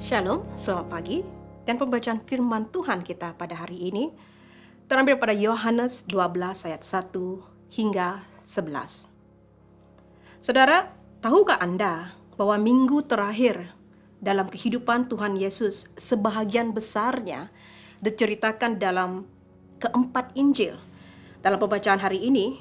Shalom, selamat pagi. Dan pembacaan firman Tuhan kita pada hari ini terambil pada Yohanes 12 ayat 1 hingga 11. Saudara, tahukah Anda bahwa minggu terakhir dalam kehidupan Tuhan Yesus sebahagian besarnya diceritakan dalam keempat Injil? Dalam pembacaan hari ini,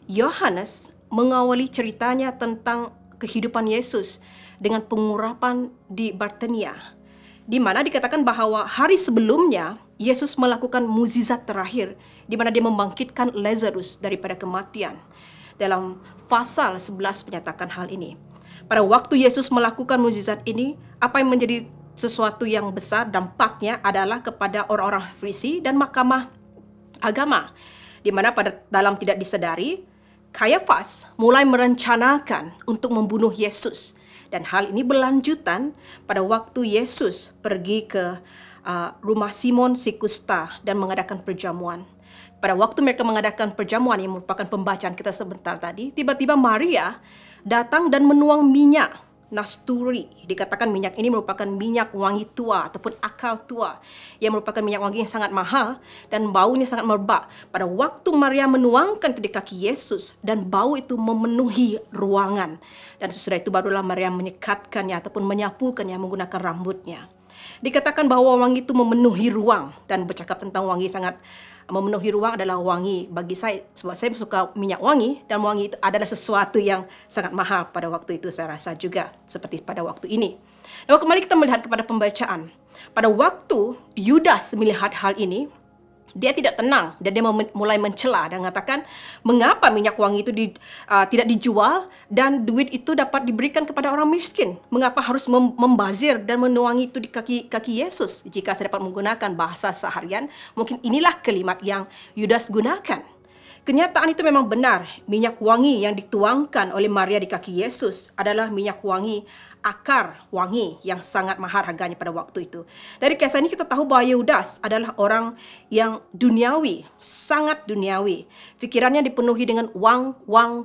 Yohanes mengawali ceritanya tentang kehidupan Yesus dengan pengurapan di Betania, di mana dikatakan bahwa hari sebelumnya Yesus melakukan mukjizat terakhir, di mana dia membangkitkan Lazarus daripada kematian. Dalam pasal 11 menyatakan hal ini. Pada waktu Yesus melakukan mukjizat ini, apa yang menjadi sesuatu yang besar dampaknya adalah kepada orang-orang Farisi dan mahkamah agama, di mana dalam tidak disadari, Kayafas mulai merencanakan untuk membunuh Yesus. Dan hal ini berlanjutan pada waktu Yesus pergi ke rumah Simon si Kusta dan mengadakan perjamuan. Pada waktu mereka mengadakan perjamuan yang merupakan pembacaan kita sebentar tadi, tiba-tiba Maria datang dan menuang minyak nasturi. Dikatakan minyak ini merupakan minyak wangi tua ataupun akal tua, yang merupakan minyak wangi yang sangat mahal dan baunya sangat merebak. Pada waktu Maria menuangkan itu di kaki Yesus dan bau itu memenuhi ruangan, dan sesudah itu barulah Maria menyekatkannya ataupun menyapukannya menggunakan rambutnya. Dikatakan bahwa wangi itu memenuhi ruang, dan bercakap tentang wangi sangat memenuhi ruang adalah wangi bagi saya, sebab saya suka minyak wangi, dan wangi itu adalah sesuatu yang sangat mahal pada waktu itu, saya rasa juga seperti pada waktu ini. Lalu kembali kita melihat kepada pembacaan. Pada waktu Yudas melihat hal ini, dia tidak tenang dan dia mulai mencela dan mengatakan, mengapa minyak wangi itu tidak dijual dan duit itu dapat diberikan kepada orang miskin? Mengapa harus membazir dan menuangi itu di kaki Yesus? Jika saya dapat menggunakan bahasa seharian, mungkin inilah kalimat yang Yudas gunakan. Kenyataan itu memang benar. Minyak wangi yang dituangkan oleh Maria di kaki Yesus adalah minyak wangi, akar wangi yang sangat mahal harganya pada waktu itu. Dari kisah ini kita tahu bahwa Yudas adalah orang yang duniawi, sangat duniawi. Pikirannya dipenuhi dengan uang,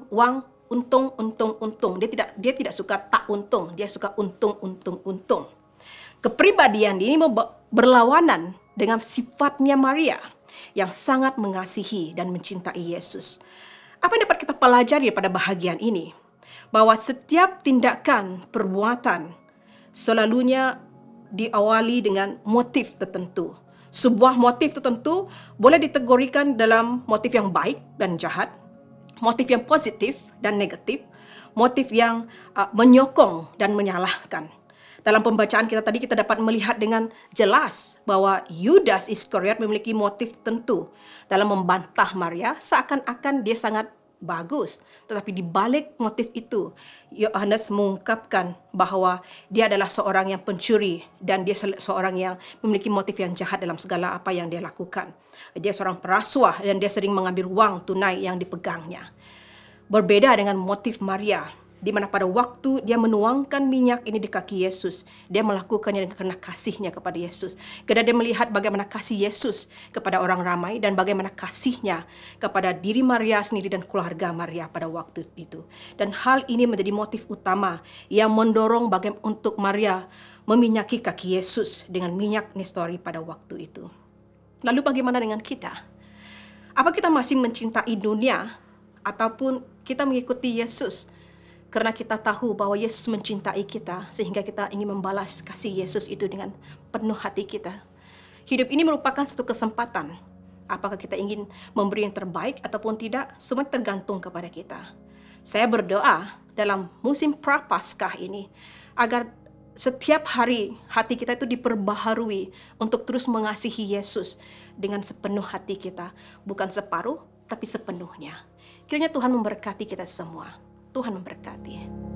untung. Dia tidak suka tak untung, dia suka untung. Kepribadian ini berlawanan dengan sifatnya Maria yang sangat mengasihi dan mencintai Yesus. Apa yang dapat kita pelajari pada bahagian ini? Bahwa setiap tindakan, perbuatan selalunya diawali dengan motif tertentu. Sebuah motif tertentu boleh dikategorikan dalam motif yang baik dan jahat, motif yang positif dan negatif, motif yang menyokong dan menyalahkan. Dalam pembacaan kita tadi, kita dapat melihat dengan jelas bahwa Yudas Iskariot memiliki motif tertentu dalam membantah Maria, seakan-akan dia sangat bagus. Tetapi di balik motif itu, Yohanes mengungkapkan bahwa dia adalah seorang yang pencuri dan dia seorang yang memiliki motif yang jahat dalam segala apa yang dia lakukan. Dia seorang perasuah dan dia sering mengambil uang tunai yang dipegangnya. Berbeda dengan motif Maria, di mana pada waktu dia menuangkan minyak ini di kaki Yesus, dia melakukannya karena kasihnya kepada Yesus. Karena dia melihat bagaimana kasih Yesus kepada orang ramai dan bagaimana kasihnya kepada diri Maria sendiri dan keluarga Maria pada waktu itu. Dan hal ini menjadi motif utama yang mendorong bagaimana untuk Maria meminyaki kaki Yesus dengan minyak nestori pada waktu itu. Lalu bagaimana dengan kita? Apa kita masih mencintai dunia ataupun kita mengikuti Yesus karena kita tahu bahwa Yesus mencintai kita sehingga kita ingin membalas kasih Yesus itu dengan penuh hati kita? Hidup ini merupakan satu kesempatan. Apakah kita ingin memberi yang terbaik ataupun tidak, semua tergantung kepada kita. Saya berdoa dalam musim Prapaskah ini agar setiap hari hati kita itu diperbaharui untuk terus mengasihi Yesus dengan sepenuh hati kita, bukan separuh tapi sepenuhnya. Kiranya Tuhan memberkati kita semua. Tuhan memberkati.